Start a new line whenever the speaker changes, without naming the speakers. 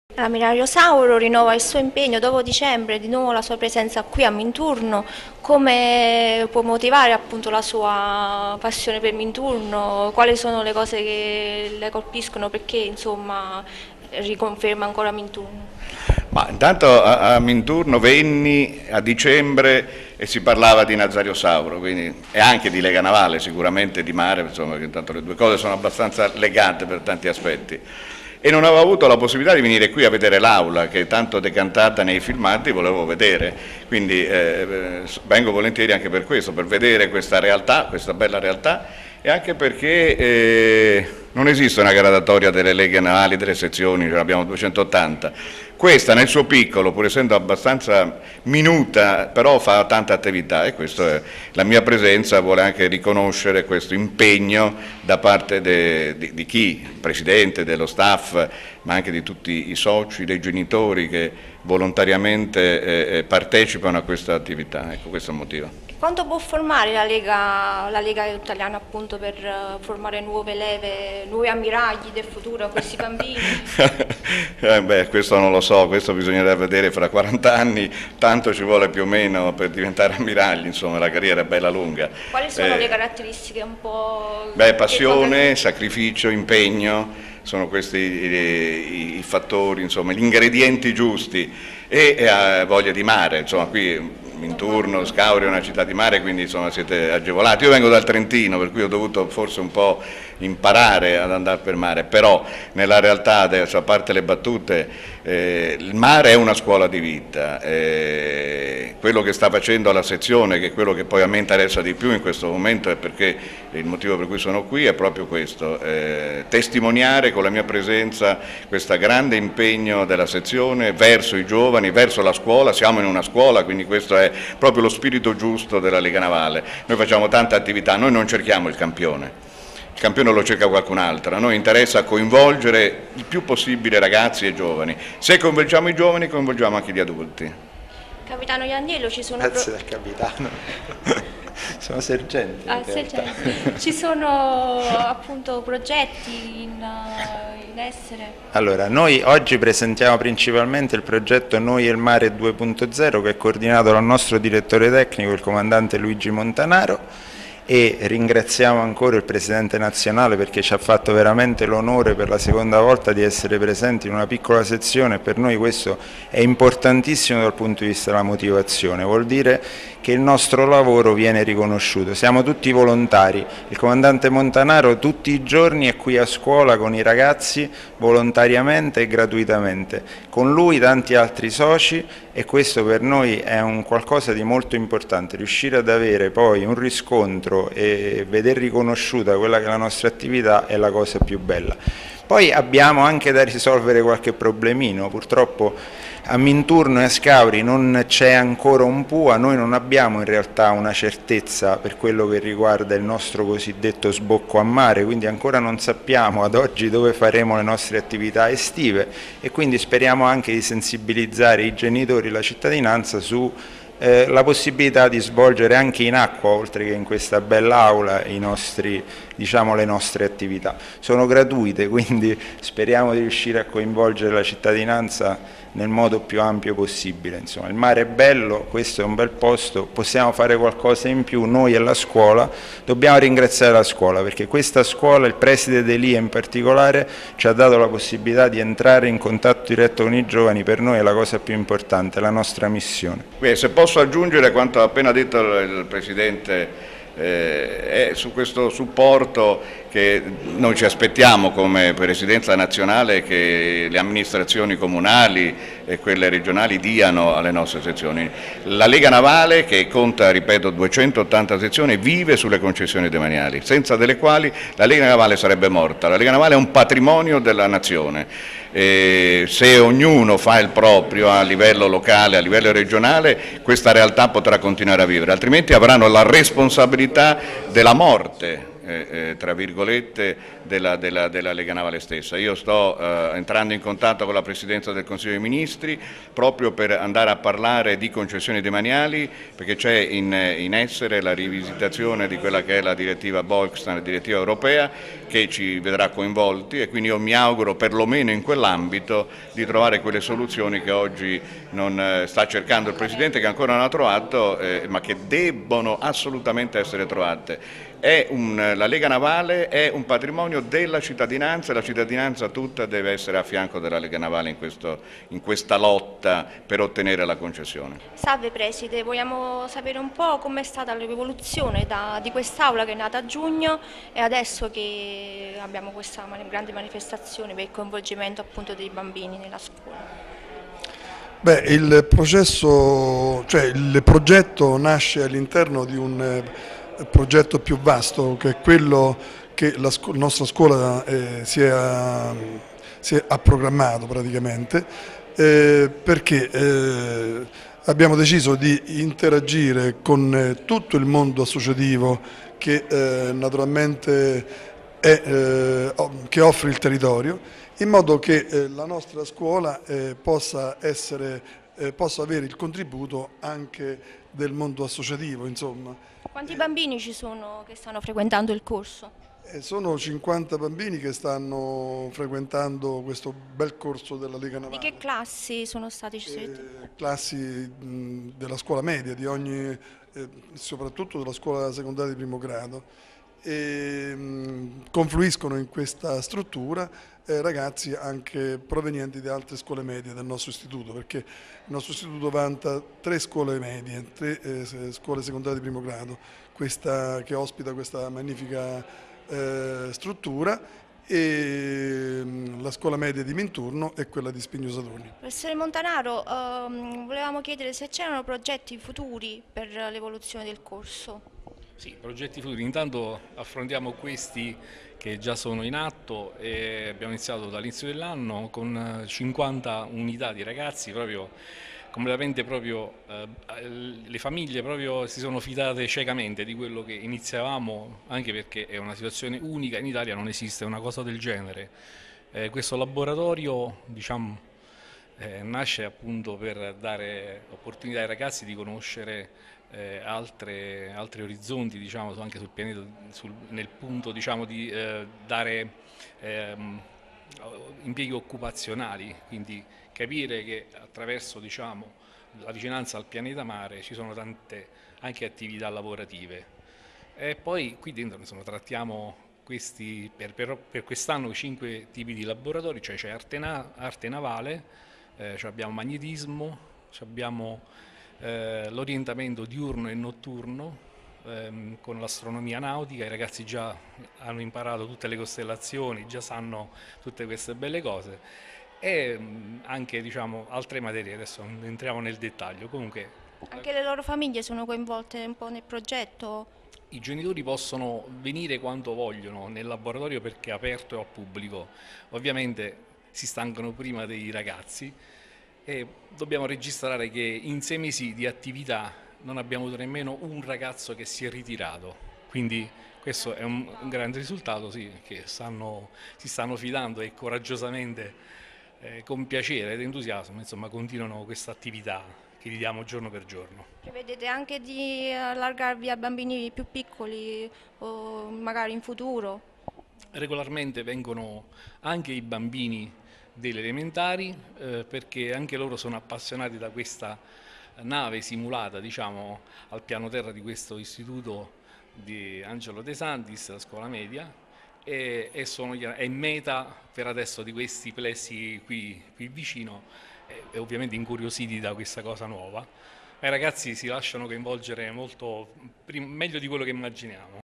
L'ammiraglio Sauro rinnova il suo impegno dopo dicembre, di nuovo la sua presenza qui a Minturno. Come può motivare appunto la sua passione per Minturno? Quali sono le cose che le colpiscono perché insomma riconferma ancora Minturno?
Ma intanto a Minturno venni a dicembre e si parlava di Nazario Sauro, quindi, e anche di Lega Navale, sicuramente di mare, insomma, che intanto le due cose sono abbastanza legate per tanti aspetti. E non avevo avuto la possibilità di venire qui a vedere l'aula che tanto decantata nei filmati volevo vedere, quindi vengo volentieri anche per questo, per vedere questa realtà, questa bella realtà, e anche perché non esiste una graduatoria delle leghe navali, delle sezioni, ce ne abbiamo 280. Questa nel suo piccolo, pur essendo abbastanza minuta, però fa tanta attività e questo è, la mia presenza vuole anche riconoscere questo impegno da parte di chi, il presidente, dello staff, ma anche di tutti i soci, dei genitori che volontariamente partecipano a questa attività. Ecco, questo è il motivo.
Quanto può formare la Lega Italiana appunto per formare nuove leve, nuovi ammiragli del futuro, questi bambini?
Beh, questo non lo so, questo bisognerà vedere fra 40 anni, tanto ci vuole più o meno per diventare ammiragli, insomma la carriera è bella lunga.
Quali sono le caratteristiche un po'?
Beh, passione, sacrificio, impegno, sono questi i fattori, insomma, gli ingredienti giusti e voglia di mare, insomma qui Minturno, Scauri è una città di mare, quindi insomma siete agevolati. Io vengo dal Trentino, per cui ho dovuto forse un po' imparare ad andare per mare, però nella realtà, adesso, a parte le battute, il mare è una scuola di vita. Quello che sta facendo la sezione, che è quello che poi a me interessa di più in questo momento, è perché il motivo per cui sono qui è proprio questo, testimoniare con la mia presenza questo grande impegno della sezione verso i giovani, verso la scuola. Siamo in una scuola, quindi questo è proprio lo spirito giusto della Lega Navale. Noi facciamo tante attività, noi non cerchiamo il campione lo cerca qualcun altro, a noi interessa coinvolgere il più possibile ragazzi e giovani. Se coinvolgiamo i giovani, coinvolgiamo anche gli adulti.
Capitano Ianniello, ci sono...
Grazie del capitano. Sono sergente.
Sergente. Ci sono appunto progetti in essere?
Allora, noi oggi presentiamo principalmente il progetto Noi e il Mare 2.0 che è coordinato dal nostro direttore tecnico, il comandante Luigi Montanaro, e ringraziamo ancora il Presidente nazionale perché ci ha fatto veramente l'onore per la seconda volta di essere presenti in una piccola sezione e per noi questo è importantissimo dal punto di vista della motivazione, vuol dire che il nostro lavoro viene riconosciuto, siamo tutti volontari, il Comandante Montanaro tutti i giorni è qui a scuola con i ragazzi volontariamente e gratuitamente, con lui tanti altri soci e questo per noi è un qualcosa di molto importante, riuscire ad avere poi un riscontro e vedere riconosciuta quella che è la nostra attività è la cosa più bella. Poi abbiamo anche da risolvere qualche problemino, purtroppo a Minturno e a Scauri non c'è ancora un PUA, noi non abbiamo in realtà una certezza per quello che riguarda il nostro cosiddetto sbocco a mare, quindi ancora non sappiamo ad oggi dove faremo le nostre attività estive e quindi speriamo anche di sensibilizzare i genitori e la cittadinanza su la possibilità di svolgere anche in acqua, oltre che in questa bella aula, le nostre attività. Sono gratuite, quindi speriamo di riuscire a coinvolgere la cittadinanza nel modo più ampio possibile. Insomma, il mare è bello, questo è un bel posto, possiamo fare qualcosa in più, noi e la scuola, dobbiamo ringraziare la scuola perché questa scuola, il preside Delia in particolare, ci ha dato la possibilità di entrare in contatto diretto con i giovani, per noi è la cosa più importante, la nostra missione.
Se posso aggiungere quanto ha appena detto il Presidente, su questo supporto che noi ci aspettiamo come Presidenza nazionale che le amministrazioni comunali e quelle regionali diano alle nostre sezioni. La Lega Navale, che conta, ripeto, 280 sezioni, vive sulle concessioni demaniali, senza delle quali la Lega Navale sarebbe morta. La Lega Navale è un patrimonio della nazione. Se ognuno fa il proprio a livello locale, a livello regionale, questa realtà potrà continuare a vivere, altrimenti avranno la responsabilità della morte tra virgolette, della Lega Navale stessa. Io sto entrando in contatto con la Presidenza del Consiglio dei Ministri proprio per andare a parlare di concessioni demaniali, perché c'è in essere la rivisitazione di quella che è la direttiva Bolkestein, la direttiva europea, che ci vedrà coinvolti, e quindi io mi auguro perlomeno in quell'ambito di trovare quelle soluzioni che oggi non sta cercando il Presidente, che ancora non ha trovato, ma che debbono assolutamente essere trovate. La Lega Navale è un patrimonio della cittadinanza, e la cittadinanza tutta deve essere a fianco della Lega Navale in questa lotta per ottenere la concessione.
Salve Preside, vogliamo sapere un po' com'è stata l'evoluzione di quest'Aula che è nata a giugno e adesso che abbiamo questa grande manifestazione per il coinvolgimento appunto dei bambini nella scuola.
Beh, il progetto nasce all'interno di un progetto più vasto, che è quello che la nostra scuola ha programmato praticamente, perché abbiamo deciso di interagire con tutto il mondo associativo che naturalmente che offre il territorio, in modo che la nostra scuola possa avere il contributo anche del mondo associativo, insomma.
Quanti bambini ci sono che stanno frequentando il corso?
Sono 50 bambini che stanno frequentando questo bel corso della Lega Navale.
Di che classi sono stati scelti?
Classi della scuola media, soprattutto della scuola secondaria di primo grado. Confluiscono in questa struttura ragazzi anche provenienti da altre scuole medie del nostro istituto, perché il nostro istituto vanta 3 scuole medie, 3 scuole secondarie di primo grado, che ospita questa magnifica struttura, e la scuola media di Minturno e quella di Spigno Saturni.
Professore Montanaro, volevamo chiedere se c'erano progetti futuri per l'evoluzione del corso.
Sì, progetti futuri. Intanto affrontiamo questi che già sono in atto e abbiamo iniziato dall'inizio dell'anno con 50 unità di ragazzi, proprio completamente le famiglie proprio si sono fidate ciecamente di quello che iniziavamo, anche perché è una situazione unica, in Italia non esiste una cosa del genere. Questo laboratorio, diciamo, nasce appunto per dare opportunità ai ragazzi di conoscere altri orizzonti, diciamo, anche sul pianeta, nel punto, diciamo, di dare impieghi occupazionali, quindi capire che attraverso, diciamo, la vicinanza al pianeta mare ci sono tante anche attività lavorative. E poi qui dentro, insomma, trattiamo per quest'anno 5 tipi di laboratori, cioè c'è arte navale, abbiamo magnetismo, abbiamo l'orientamento diurno e notturno con l'astronomia nautica. I ragazzi già hanno imparato tutte le costellazioni, già sanno tutte queste belle cose, e anche, diciamo, altre materie, adesso non entriamo nel dettaglio. Comunque,
anche le loro famiglie sono coinvolte un po' nel progetto?
I genitori possono venire quando vogliono nel laboratorio perché è aperto e al pubblico, ovviamente si stancano prima dei ragazzi. E dobbiamo registrare che in 6 mesi di attività non abbiamo avuto nemmeno un ragazzo che si è ritirato, quindi questo è un grande risultato, sì, che si stanno fidando e coraggiosamente, con piacere ed entusiasmo, insomma, continuano questa attività che gli diamo giorno per giorno.
Prevedete anche di allargarvi a bambini più piccoli o magari in futuro?
Regolarmente vengono anche i bambini delle elementari, perché anche loro sono appassionati da questa nave simulata, diciamo, al piano terra di questo istituto di Angelo De Santis, la scuola media, è meta per adesso di questi plessi qui vicino, e ovviamente incuriositi da questa cosa nuova. I ragazzi si lasciano coinvolgere molto meglio di quello che immaginiamo.